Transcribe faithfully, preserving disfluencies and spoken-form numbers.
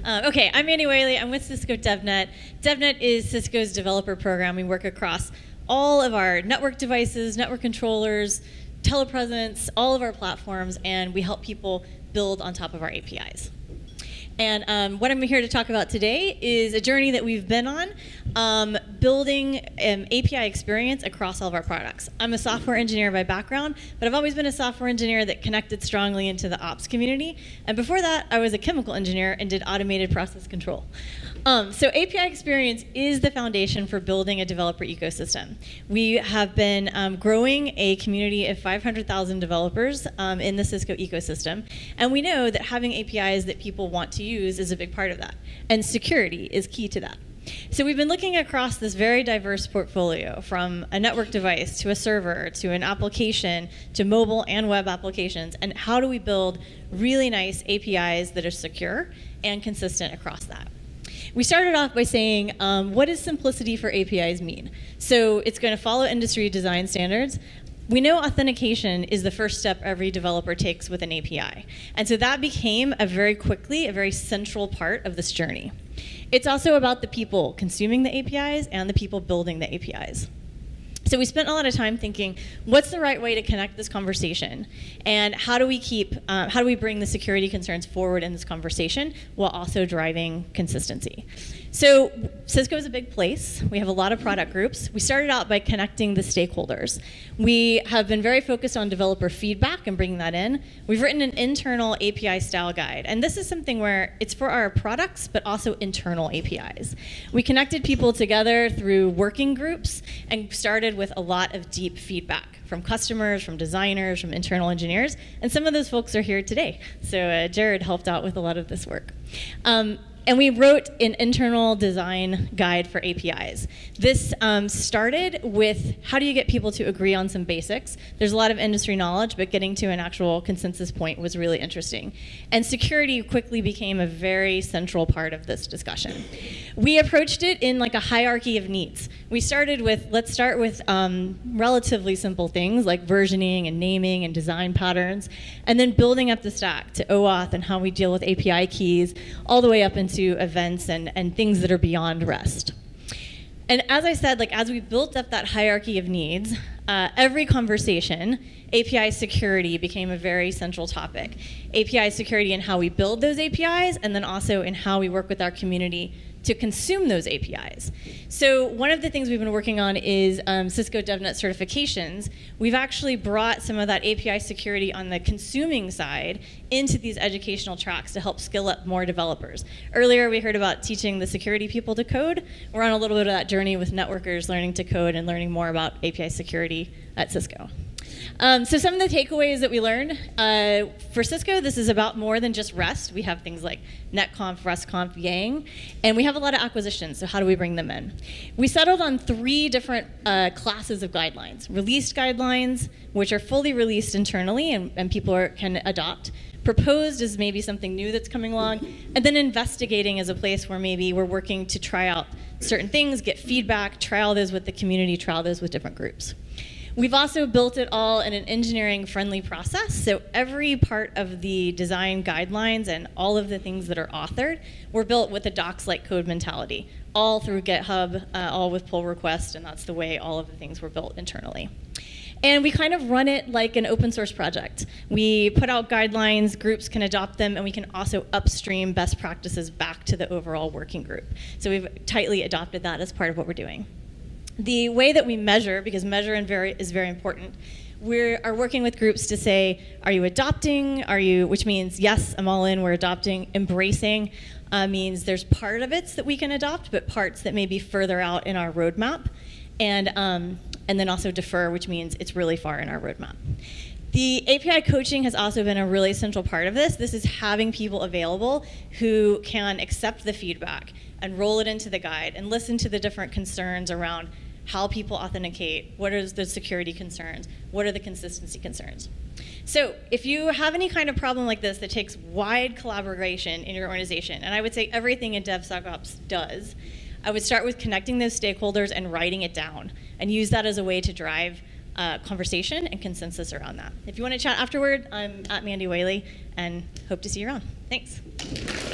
Uh, okay, I'm Mandy Whaley. I'm with Cisco DevNet. DevNet is Cisco's developer program. We work across all of our network devices, network controllers, telepresence, all of our platforms, and we help people build on top of our A P Is. And um, what I'm here to talk about today is a journey that we've been on, um, building an A P I experience across all of our products. I'm a software engineer by background, but I've always been a software engineer that connected strongly into the ops community. And before that, I was a chemical engineer and did automated process control. Um, so A P I experience is the foundation for building a developer ecosystem. We have been um, growing a community of five hundred thousand developers um, in the Cisco ecosystem, and we know that having A P Is that people want to use is a big part of that, and security is key to that. So we've been looking across this very diverse portfolio, from a network device to a server to an application to mobile and web applications, and how do we build really nice A P Is that are secure and consistent across that. We started off by saying, um, what does simplicity for A P Is mean? So it's going to follow industry design standards. We know authentication is the first step every developer takes with an A P I. And so that became a very quickly, a very central part of this journey. It's also about the people consuming the A P Is and the people building the A P Is. So we spent a lot of time thinking, what's the right way to connect this conversation? And how do we keep, uh, how do we bring the security concerns forward in this conversation while also driving consistency? So Cisco is a big place. We have a lot of product groups. We started out by connecting the stakeholders. We have been very focused on developer feedback and bringing that in. We've written an internal A P I style guide. And this is something where it's for our products, but also internal A P Is. We connected people together through working groups and started with a lot of deep feedback from customers, from designers, from internal engineers. And some of those folks are here today. So uh, Jared helped out with a lot of this work. Um, And we wrote an internal design guide for A P Is. This um, started with how do you get people to agree on some basics. There's a lot of industry knowledge, but getting to an actual consensus point was really interesting. And security quickly became a very central part of this discussion. We approached it in like a hierarchy of needs. We started with, let's start with um, relatively simple things like versioning and naming and design patterns, and then building up the stack to OAuth and how we deal with A P I keys, all the way up into to events and, and things that are beyond REST. And as I said, like as we built up that hierarchy of needs, uh, every conversation, A P I security became a very central topic. A P I security in how we build those A P Is, and then also in how we work with our community to consume those A P Is. So one of the things we've been working on is um, Cisco DevNet certifications. We've actually brought some of that A P I security on the consuming side into these educational tracks to help skill up more developers. Earlier we heard about teaching the security people to code. We're on a little bit of that journey with networkers learning to code and learning more about A P I security at Cisco. Um, so some of the takeaways that we learned, uh, for Cisco, this is about more than just REST. We have things like NetConf, RESTConf, Yang, and we have a lot of acquisitions, so how do we bring them in? We settled on three different uh, classes of guidelines. Released guidelines, which are fully released internally and, and people are, can adopt. Proposed is maybe something new that's coming along, and then investigating is a place where maybe we're working to try out certain things, get feedback, trial those with the community, trial those with different groups. We've also built it all in an engineering-friendly process, so every part of the design guidelines and all of the things that are authored were built with a docs-like code mentality, all through GitHub, uh, all with pull requests, and that's the way all of the things were built internally. And we kind of run it like an open source project. We put out guidelines, groups can adopt them, and we can also upstream best practices back to the overall working group. So we've tightly adopted that as part of what we're doing. The way that we measure, because measure and very, is very important, we are working with groups to say, are you adopting? Are you, which means, yes, I'm all in, we're adopting. Embracing uh, means there's part of it that we can adopt, but parts that may be further out in our roadmap. And, um, and then also defer, which means it's really far in our roadmap. The A P I coaching has also been a really central part of this. This is having people available who can accept the feedback and roll it into the guide and listen to the different concerns around how people authenticate, what are the security concerns, what are the consistency concerns. So if you have any kind of problem like this that takes wide collaboration in your organization, and I would say everything in DevSecOps does, I would start with connecting those stakeholders and writing it down and use that as a way to drive uh, conversation and consensus around that. If you want to chat afterward, I'm at Mandy Whaley and hope to see you around. Thanks.